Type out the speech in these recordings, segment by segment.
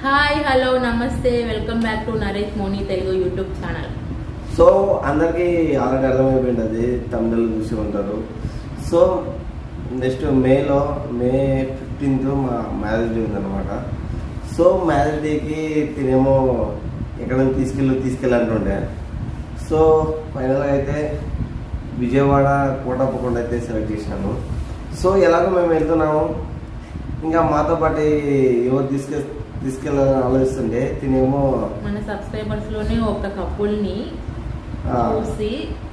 Hi hello namaste welcome back to Naresh Moni Telugu YouTube channel. So అందరికీ already అర్థమైపోయింది, అది తమిళ చూసి ఉంటారు. సో నెక్స్ట్ మే 15th మా మ్యారేజ్ డే ఉందన్నమాట. సో మ్యారేజ్ డేకి తినేమో ఎక్కడ తీసుకెళ్ళాలంటుండే. సో ఫైనల్గా అయితే విజయవాడ కోటప్పకొండ అయితే సెలెక్ట్ చేసినాను. సో ఎలాగో మేము వెళ్తున్నాము, ఇంకా మాతో పాటు ఎవరు తీసుకెళ్ళాలని ఆలోచిస్తుంటే తినేమో మన సబ్స్క్రైబర్స్ లోనే ఒక కపుల్ని చూసి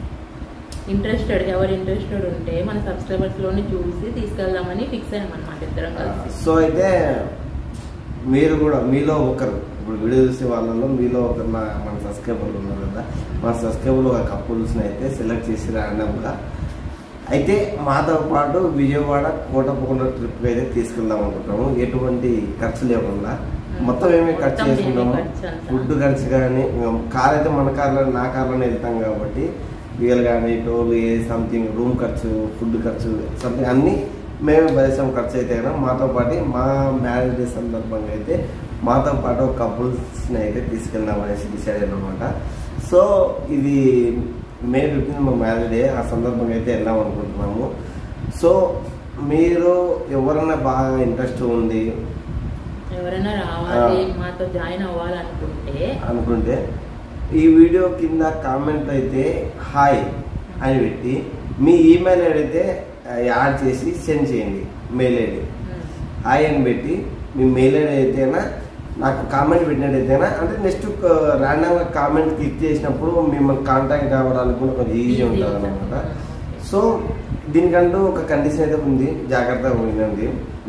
ఎవరు ఇంట్రెస్టెడ్ ఉంటే మన సబ్స్క్రైబర్స్ లోనే చూసి తీసుకెళ్దామని ఫిక్స్ అయ్యాం అన్నమాట ఇద్దరం కలిసి. సో అయితే మీరు కూడా మీలో ఒకరు, ఇప్పుడు వీడియో చూసే వాళ్ళలో మీలో ఒకరు మన సబ్స్క్రైబర్లు ఉన్నారు కదా, మన సబ్స్క్రైబర్లు ఒక కపుల్స్ని అయితే సెలెక్ట్ చేసి ర్యాండమ్గా అయితే మాతో పాటు విజయవాడ కోటప్పకొండ ట్రిప్కి అయితే తీసుకెళ్దాం అనుకుంటాము. ఎటువంటి ఖర్చు లేకుండా మొత్తం ఏమేమి ఖర్చు చేసుకుంటాము, ఫుడ్ ఖర్చు కానీ, కార్ అయితే మన కార్లో నా కార్లోనే వెళ్తాం కాబట్టి వీలు కానీ టోల్ సంథింగ్ రూమ్ ఖర్చు, ఫుడ్ ఖర్చు సంథింగ్ అన్నీ మేమే భరిస్తాం. ఖర్చు అయితే కదా మాతో పాటు మా మ్యారేజ్ డే సందర్భంగా అయితే మాతో పాటు కపుల్స్ని అయితే తీసుకెళ్దాం అనేసి డిసైడ్ అయ్యాం అనమాట. సో ఇది మే 15 మా మ్యారేజ్ డే, ఆ సందర్భంగా అయితే వెళ్దాం అనుకుంటున్నాము. సో మీరు ఎవరైనా బాగా ఇంట్రెస్ట్ ఉంది, ఎవరైనా రావాలి మాతో జాయిన్ అవ్వాలనుకుంటే ఈ వీడియో కింద కామెంట్ అయితే హాయ్ అని పెట్టి మీ ఈమెయిల్ ఐడి అయితే యాడ్ చేసి సెండ్ చేయండి. మెయిల్ ఐడి హాయ్ అని పెట్టి మీ మెయిల్ ఐడి అయితేనా నాకు కామెంట్ పెట్టినట్టయితేనా, అంటే నెక్స్ట్ ర్యాండమ్గా కామెంట్ క్లిక్ చేసినప్పుడు మిమ్మల్ని కాంటాక్ట్ అవ్వడానికి కూడా కొంచెం ఈజీ ఉంటుంది అనమాట. సో దీనికంటూ ఒక కండిషన్ అయితే ఉంది, జాగ్రత్తగా ఉండండి.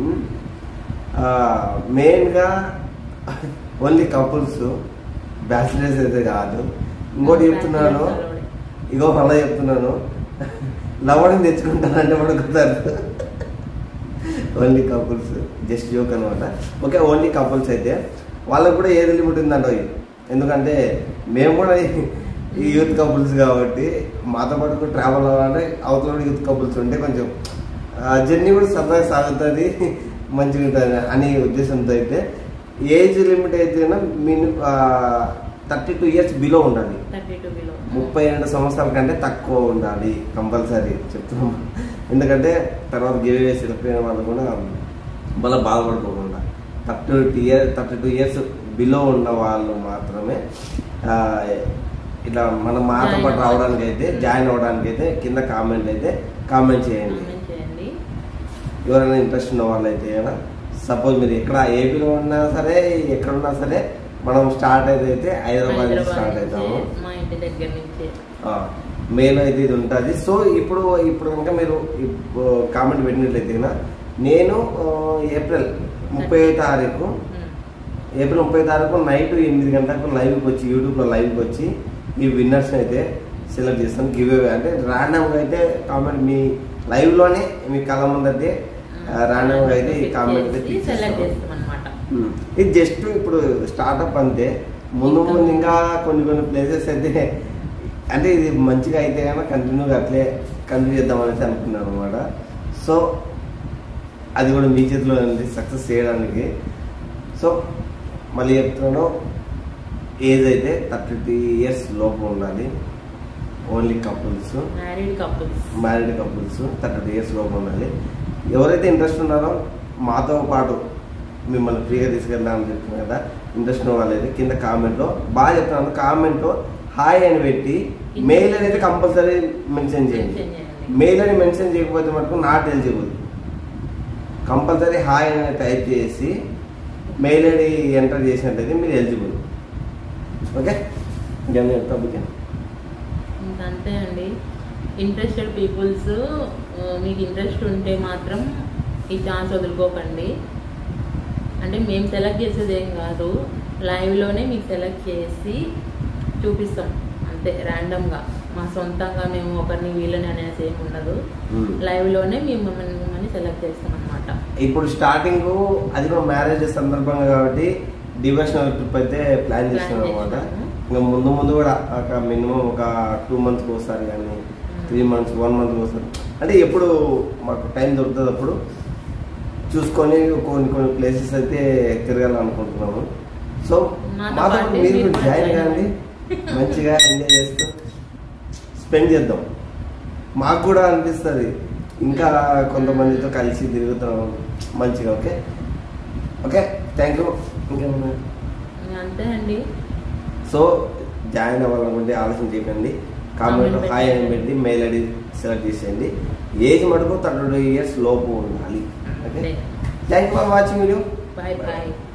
మెయిన్గా ఓన్లీ కపుల్స్, బ్యాచిలర్స్ అయితే కాదు. ఇంకోటి చెప్తున్నాను, మళ్ళీ చెప్తున్నాను, లవడం తెచ్చుకుంటానంటే కూడా కుదరదు. ఓన్లీ కపుల్స్, జస్ట్ జోక్ అనమాట. ఓకే, ఓన్లీ కపుల్స్ అయితే వాళ్ళకు కూడా ఏది లిమిట్ ఉందంట. ఎందుకంటే మేము కూడా ఈ యూత్ కపుల్స్ కాబట్టి మాతో పాటు ట్రావెల్ అవ్వాలంటే అవతల యూత్ కపుల్స్ ఉంటే కొంచెం జర్నీ కూడా సరదాగా సాగుతుంది, మంచిగా ఉంటుంది అనే ఉద్దేశంతో అయితే ఏజ్ లిమిట్ అయితే మినిమం 32 years బిలో ఉండాలి. 32 సంవత్సరాల కంటే తక్కువ ఉండాలి కంపల్సరీ చెప్తున్నాం. ఎందుకంటే తర్వాత గివ్ సెలెక్ట్ అయిన వాళ్ళు కూడా మళ్ళీ బాధపడుకోకుండా 32 years బిలో ఉన్న వాళ్ళు మాత్రమే ఇలా మన మాతో పాటు రావడానికి అయితే జాయిన్ అవ్వడానికి అయితే కింద కామెంట్ చేయండి. ఎవరైనా ఇంట్రెస్ట్ ఉన్న వాళ్ళు అయితే సపోజ్ మీరు ఎక్కడ ఏపీలో ఉన్నా సరే ఎక్కడున్నా సరే మనం స్టార్ట్ అయితే హైదరాబాద్ నుంచి స్టార్ట్ అవుతాము. మేలో అయితే ఇది ఉంటుంది. సో ఇప్పుడు కనుక మీరు కామెంట్ పెట్టినట్లయితే నేను ఏప్రిల్ 30వ తారీఖు నైట్ 8 గంటలకు లైవ్కి వచ్చి యూట్యూబ్లో లైవ్కి వచ్చి ఈ విన్నర్స్ అయితే సెలెక్ట్ చేస్తాను. గివ్ అవే అంటే ర్యాండమ్గా అయితే కామెంట్ మీ లైవ్లోనే మీ కళ్ళ ముందైతే ర్యాండమ్గా అయితే ఈ కామెంట్ అయితే ఇది జస్ట్ ఇప్పుడు స్టార్ట్అప్ అంతే. ముందు ఇంకా కొన్ని ప్లేసెస్ అయితే అంటే ఇది మంచిగా అయితే కనుక కంటిన్యూగా అట్లే కంటిన్యూ చేద్దామనేసి అనుకున్నాను అనమాట. సో అది కూడా మీ చేతిలో ఉంది సక్సెస్ చేయడానికి. సో మళ్ళీ చెప్తున్నాను, ఏజ్ అయితే 32 years లోపు ఉండాలి. Only couples, married couples 32 years లోపు ఉండాలి. ఎవరైతే ఇంట్రెస్ట్ ఉన్నారో మాతో పాటు మిమ్మల్ని ఫ్రీగా తీసుకెళ్దామని చెప్తున్నాను కదా, ఇంట్రెస్ట్ ఉన్న వాళ్ళైతే కింద కామెంట్లో బాగా చెప్తున్నాను, కామెంట్లో హాయ్ అని పెట్టి మెయిల్ అనేది కంపల్సరీ మెన్షన్ చేయండి. మెయిల్ అని మెన్షన్ చేయకపోతే మటుకు నాట్ ఎలిజిబుల్. కంపల్సరీ హాయ్ అని టైప్ చేసి మెయిల్ ఐడి ఎంటర్ చేసినట్టయితే మీరు ఎలిజిబుల్. ఓకే, అంతే అండి. ఇంట్రెస్టెడ్ పీపుల్స్ మీకు ఇంట్రెస్ట్ ఉంటే మాత్రం ఈ ఛాన్స్ వదులుకోకండి. అంటే మేము సెలెక్ట్ చేసేది ఏం కాదు, లైవ్లోనే మీకు సెలెక్ట్ చేసి చూపిస్తాం అంతే. ర్యాండమ్గా మా సొంతంగా మేము ఒకరిని వీళ్ళని అనేసి ఏమి ఉండదు, లైవ్లోనే మేము మిమ్మల్ని సెలెక్ట్ చేస్తాం అనమాట. ఇప్పుడు స్టార్టింగ్ అది కూడా మ్యారేజ్ సందర్భంగా కాబట్టి డివోషనల్ ట్రిప్ అయితే ప్లాన్ చేస్తున్నాం అనమాట. ఇంకా ముందు కూడా ఒక మినిమం ఒక 2 months ఒకసారి కానీ 3 months 1 month ఒకసారి, అంటే ఎప్పుడు మాకు టైం దొరుకుతుంది అప్పుడు చూసుకొని కొన్ని ప్లేసెస్ అయితే తిరగాలనుకుంటున్నాము. సో మాతో మాతో పాటు మీరు మీరు కూడా జాయిన్ join కాండి, మంచిగా ఎంజాయ్ చేస్తూ స్పెండ్ చేద్దాం. మాకు కూడా అనిపిస్తుంది ఇంకా కొంతమందితో కలిసి తిరుగుతాం మంచిగా. Okay okay, thank you. ఇంకేమన్నా? అంతే అండి. సో జాయిన్ అవ్వాలనుకుంటే ఆలోచన చేయకండి, కామెంట్లో హాయ్ అని పెట్టి మెయిల్ ఐడి సెలెక్ట్ చేసేయండి. ఏజ్ మటుకు 32 years లోపు ఉండాలి. Okay, thank you for watching video. Bye bye.